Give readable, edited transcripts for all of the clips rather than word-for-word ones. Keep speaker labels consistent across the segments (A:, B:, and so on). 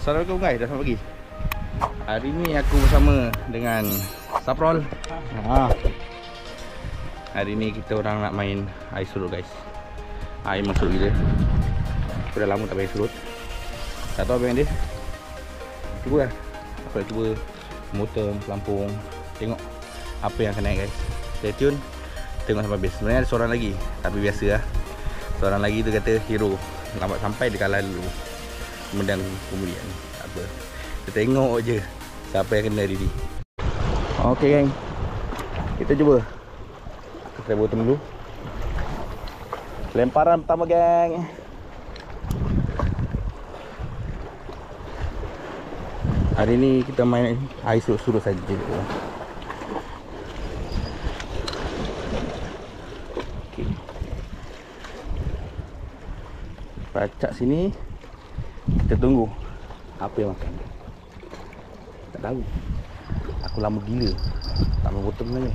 A: Assalamualaikum guys, dah selamat pagi. Hari ni aku bersama dengan Saprol. Hari ni kita orang nak main air surut guys. Air masuk gila. Aku dah lama tak main surut. Tak tahu apa yang dia. Cuba lah. Aku nak cuba motor, pelampung. Tengok apa yang akan naik guys. Stay tune. Tengok sampai habis. Sebenarnya ada seorang lagi, tapi biasa lah. Seorang lagi tu kata hero. Lambat sampai dia kalah dulu. Kemudian tak apa. Kita tengok je siapa yang kena hari ni. Okey geng. Kita cuba. Aku try bottom dulu. Lemparan pertama geng. Hari ni kita main air surut-surut saja. Okey. Pacak sini. Kita tunggu apa yang makan. Tak tahu. Aku lama gila tak main bottom lagi.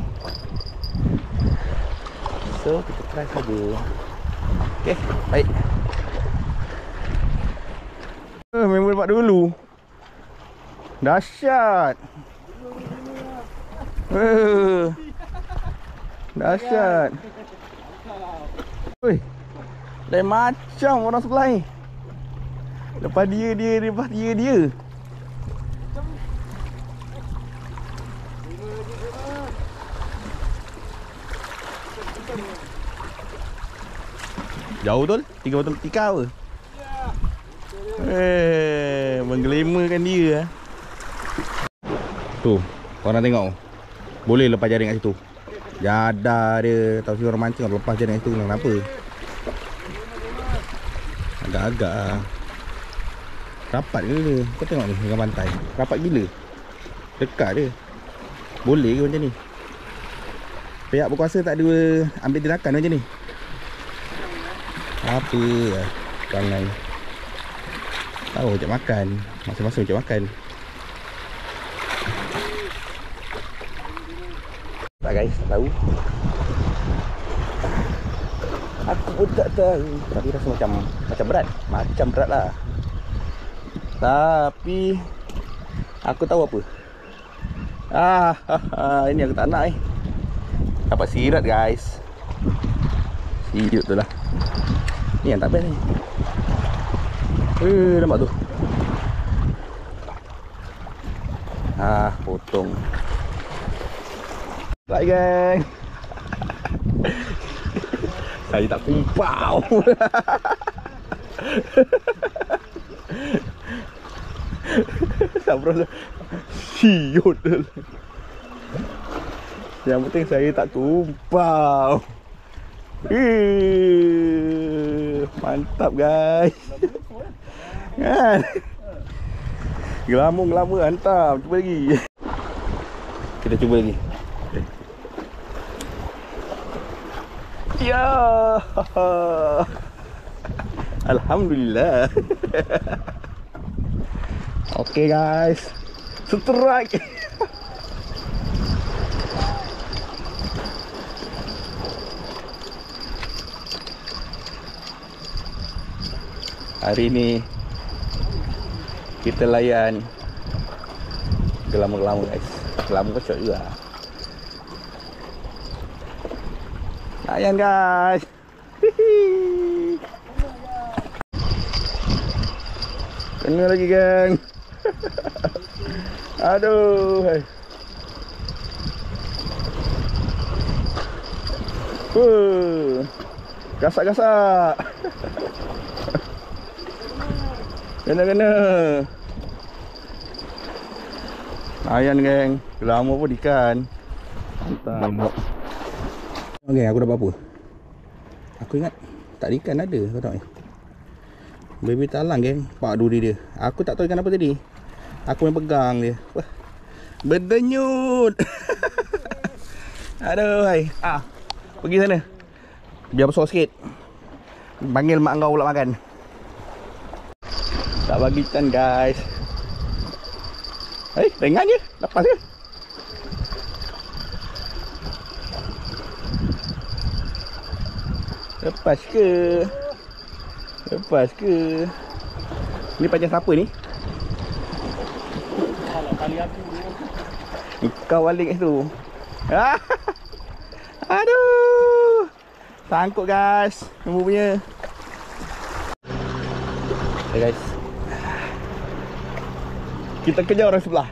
A: So kita try saja. Okey, baik. Memang dapat dulu. Dahsyat. Dahsyat. Oi. Lain macam orang sebelah ni. Lepas dia. Jauh betul? 3 botol tika apa? Menggelimakan dia. Tu, korang tengok. Boleh lepas jaring kat situ. Jadah dia. Tahu si orang mancing lepas jaring kat situ. Kenapa? Agak-agak lah. Rapat ke dia? Kau tengok ni dengan pantai. Rapat gila. Dekat dia. Boleh ke macam ni? Pihak berkuasa tak ada ambil tindakan macam ni. Apa lah perangai. Tahu macam makan. Masa-masa macam makan. Tak guys, tak tahu. Aku pun tak tahu. Tapi rasa macam berat. Macam berat lah. Tapi aku tahu apa. Ini aku tak nak Dapat sirat guys. Sirat tu lah. Ni yang tak best ni. Nampak tu. Potong. Baik geng. Saya tak kumpau. Sabar. Siut. Yang penting saya tak tumpau. Mantap guys. Kan? Gelama mantap. Cuba lagi. Kita cuba lagi. Ya. Alhamdulillah. Okey guys. Strike. Hari ni kita layan gelama guys. Gelama kocok juga. Layan guys. Kena lagi geng. Aduh. Gasak-gasak. Kena. Ayan geng. Lama pun ikan. Mantap. Okay, aku dapat apa? Aku ingat tak ada ikan ada. Kau tahu ni. Baby talang geng. Pak duri dia. Aku tak tahu ikan apa tadi. Aku yang pegang dia. Wah. Berdenyut. Aduh hai. Pergi sana. Biar besar sikit. Panggil mak kau pula makan. Tak bagi ikan guys. Ringan je. Lepas ke? Lepas ke? Ni pancing siapa ni?
B: Tali aku dulu.
A: Kau balik kat tu. Aduh. Sangkut guys. Nombor punya. Okay guys. Kita kejar orang sebelah.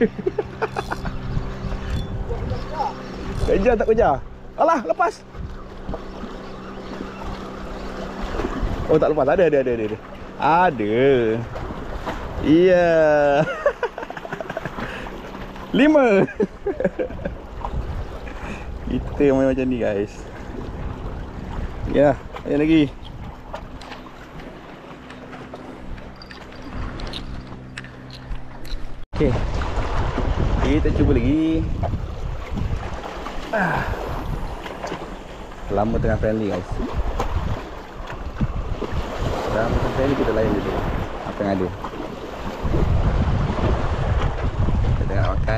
A: Kejar tak kejar? Alah, lepas. Oh, tak lepas. Ada. Ada. Iya. 5. Kita main macam ni guys. Ya, ada lagi. Okey. Kita cuba lagi. Lama tengah friendly guys. Dalam friendly kita layan dulu apa yang ada. Kita tengah makan.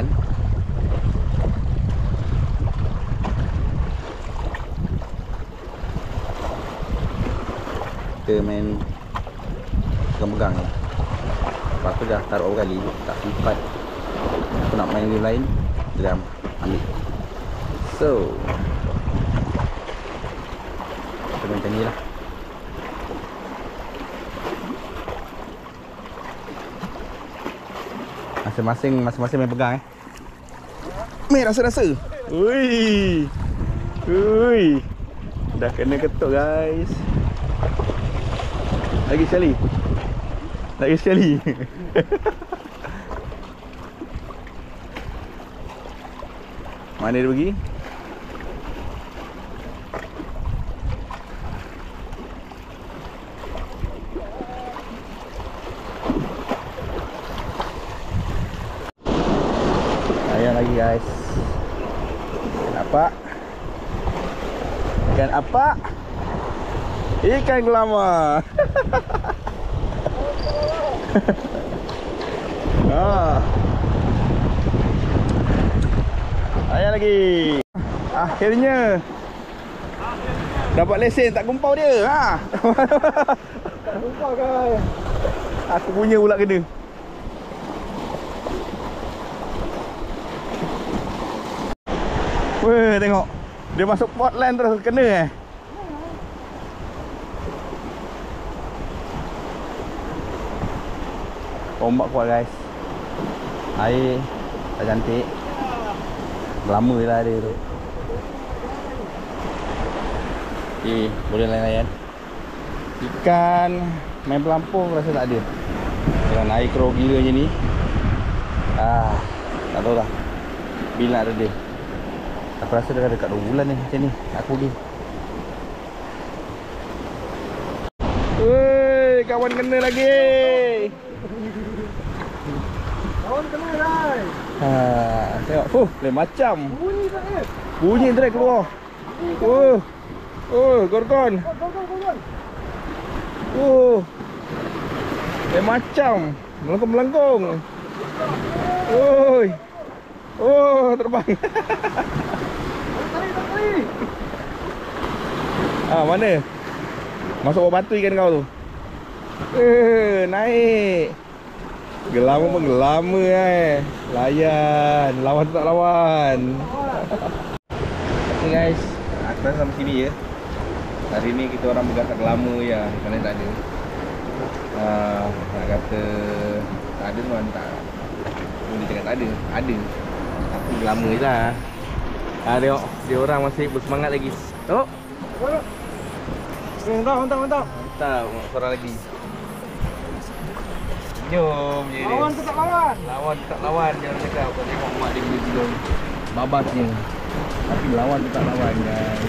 A: Kita main pegang-pegang ni. Lepas tu dah taruh berapa kali, tak sempat aku nak main game lain, dia ambil. So kita macam ni lah. Masing-masing main pegang Main rasa-rasa. Ui. Dah kena ketuk guys. Lagi sekali. Mana dia pergi? Ayam lagi guys. Ikan apa? Ikan gelama. Ayam lagi. Akhirnya dapat lesen, tak gumpau dia. Tak gumpau guys. Aku punya pula kena. Weh, tengok. Dia masuk potland terus kena Ombak kuat guys. Air tak cantik. Lama lah dia tu. Okay, boleh layan-layan. Ikan main pelampung rasa tak ada. Dengan air keruh gila je ni. Tak tahu lah bila ada dia. Aku rasa dah dekat 2 bulan ni macam ni. Aku pergi. Woi, kawan kena lagi. Kawan kena guys. Tengok. Lain macam. Bunyi tak ni? Bunyi direct keluar. Gorgon. Lain macam. Melengkung-melengkung. Oi. Terbang. Mana? Masuk bawah batu ikan kau tu. Naik. Gelama pun gelama Layan. Lawan tak lawan. Okay guys, aku rasa sampai sini je. Hari ni kita orang bergasak gelama je. Kerana tak ada. Nak kata tak ada tuan tak. Boleh cakap tak ada. Ada. Aku gelama je lah. Tengok, dia orang masih bersemangat lagi. Tengok. Mantap. Korang lagi. Jom je dia. Lawan tetap lawan. Lawan tetap lawan. Jangan cakap. Kau tengok mak dia gila-gila babasnya. Tapi lawan tetap lawan guys.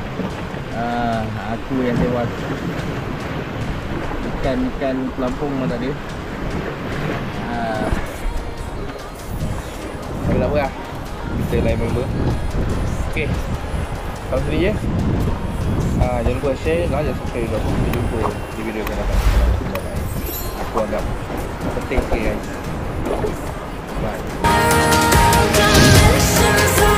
A: Aku yang tewas. Ikan pelampung mana tak ada. Tak apa lah. Kita lain member. Okay. Kalau sini je. Jangan lupa share, jangan subscribe dulu. Kita jumpa di video akan datang. Aku anggap penting sikit guys. Bye.